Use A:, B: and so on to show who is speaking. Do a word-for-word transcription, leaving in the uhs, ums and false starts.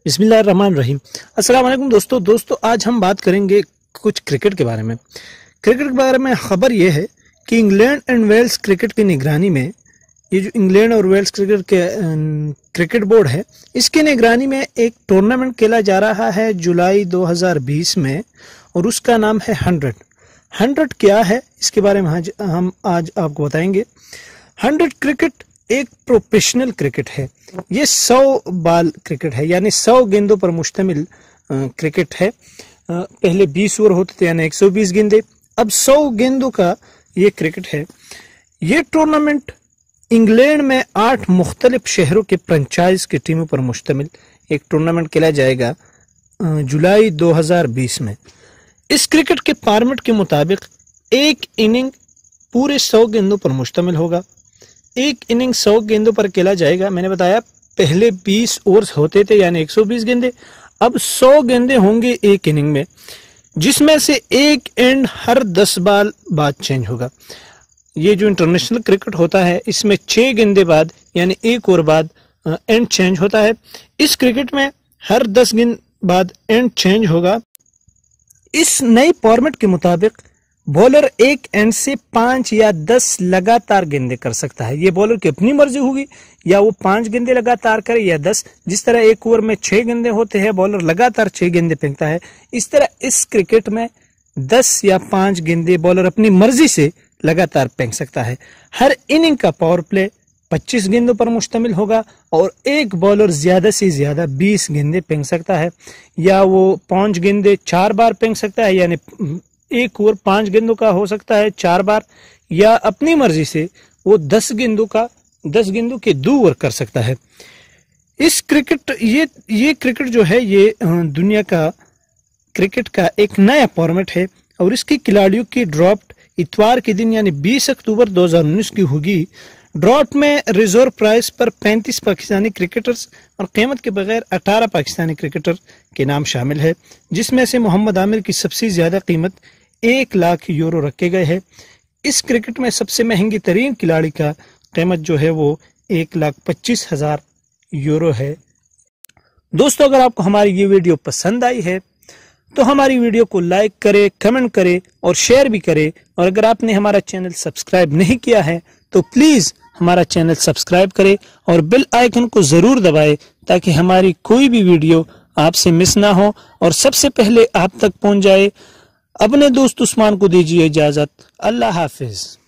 A: बिस्मिल्लाहिर्रहमानिर्रहीम। अस्सलाम वालेकुम दोस्तों दोस्तों आज हम बात करेंगे कुछ क्रिकेट के बारे में। क्रिकेट के बारे में खबर यह है कि इंग्लैंड एंड वेल्स क्रिकेट की निगरानी में, ये जो इंग्लैंड और वेल्स क्रिकेट के क्रिकेट बोर्ड है, इसकी निगरानी में एक टूर्नामेंट खेला जा रहा है जुलाई दो हज़ार बीस में, और उसका नाम है हंड्रेड। हंड्रेड क्या है इसके बारे में आज हम आज आपको बताएंगे। हंड्रेड क्रिकेट एक प्रोफेशनल क्रिकेट है। ये सौ बाल क्रिकेट है, यानी सौ गेंदों पर मुश्तमिल क्रिकेट है। पहले बीस ओवर होते थे, यानी एक सौ बीस गेंदे, अब सौ गेंदों का ये क्रिकेट है। ये टूर्नामेंट इंग्लैंड में आठ मुख्तलिफ शहरों के फ्रेंचाइज की टीमों पर मुश्तमिल एक टूर्नामेंट खेला जाएगा जुलाई दो हज़ार बीस में। इस क्रिकेट के फॉर्मेट के मुताबिक एक इनिंग पूरे सौ गेंदों पर मुश्तमिल होगा। एक इनिंग सौ गेंदों पर खेला जाएगा। मैंने बताया पहले बीस ओवर्स होते थे, यानी एक सौ बीस गेंदे, अब सौ गेंदे होंगे एक इनिंग में, जिसमें से एक एंड हर दस बाल बाद चेंज होगा। ये जो इंटरनेशनल क्रिकेट होता है, इसमें छह गेंदे बाद यानी एक ओवर बाद एंड चेंज होता है। इस क्रिकेट में हर दस गेंद बाद एंड चेंज होगा। इस नए फॉर्मेट के मुताबिक बॉलर एक एंड से पांच या दस लगातार गेंदे कर सकता है। ये बॉलर की अपनी मर्जी होगी, या वो पांच गेंदे लगातार करे या दस। जिस तरह एक ओवर में छह गेंदे होते हैं, बॉलर लगातार छह गेंदे फेंकता है, इस तरह इस क्रिकेट में दस या पांच गेंदे बॉलर अपनी मर्जी से लगातार फेंक सकता है। हर इनिंग का पावर प्ले पच्चीस गेंदों पर मुश्तमिल होगा, और एक बॉलर ज्यादा से ज्यादा बीस गेंदे फेंक सकता है, या वो पांच गेंदे चार बार फेंक सकता है, यानी एक ओवर पांच गेंदों का हो सकता है चार बार, या अपनी मर्जी से वो दस गेंदों का दस गेंदों के दो ओवर कर सकता है। इस क्रिकेट ये ये क्रिकेट जो है, ये दुनिया का क्रिकेट का एक नया फॉर्मेट है, और इसकी खिलाड़ियों की ड्राफ्ट इतवार के दिन यानी बीस अक्टूबर दो हज़ार उन्नीस की होगी। ड्राफ्ट में रिजर्व प्राइस पर पैंतीस पाकिस्तानी क्रिकेटर्स और कीमत के बगैर अठारह पाकिस्तानी क्रिकेटर के नाम शामिल है, जिसमें से मोहम्मद आमिर की सबसे ज्यादा कीमत एक लाख यूरो रखे गए हैं। इस क्रिकेट में सबसे महंगी तरीन खिलाड़ी का कीमत जो है वो एक लाख पच्चीस हजार यूरो है। दोस्तों, अगर आपको हमारी ये वीडियो पसंद आई है तो हमारी वीडियो को लाइक करें, कमेंट करें और शेयर भी करें। और अगर आपने हमारा चैनल सब्सक्राइब नहीं किया है तो प्लीज हमारा चैनल सब्सक्राइब करें और बेल आइकन को जरूर दबाएं, ताकि हमारी कोई भी वीडियो आपसे मिस ना हो और सबसे पहले आप तक पहुंच जाए। अपने दोस्त उस्मान को दीजिए इजाजत। अल्लाह हाफिज।